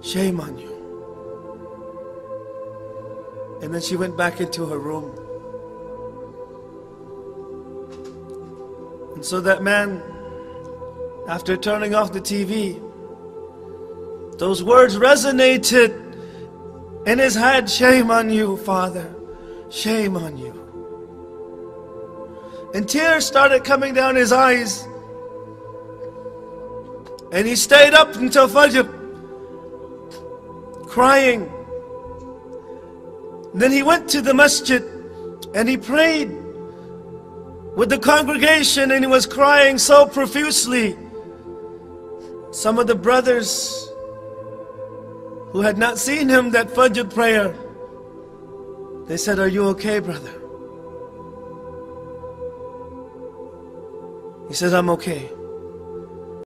Shame on you. And then she went back into her room. And so that man, after turning off the TV, those words resonated in his head. Shame on you, Father. Shame on you. And tears started coming down his eyes. And he stayed up until Fajr, crying. Then he went to the masjid and he prayed with the congregation, and he was crying so profusely. Some of the brothers who had not seen him that Fajr prayer, they said, "Are you okay, brother?" He said, "I'm okay."